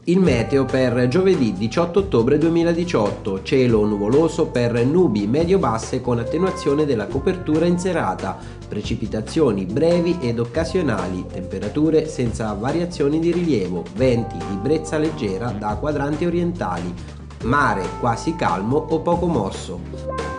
Il meteo per giovedì 18 ottobre 2018, cielo nuvoloso per nubi medio-basse con attenuazione della copertura in serata, precipitazioni brevi ed occasionali, temperature senza variazioni di rilievo, venti di brezza leggera da quadranti orientali, mare quasi calmo o poco mosso.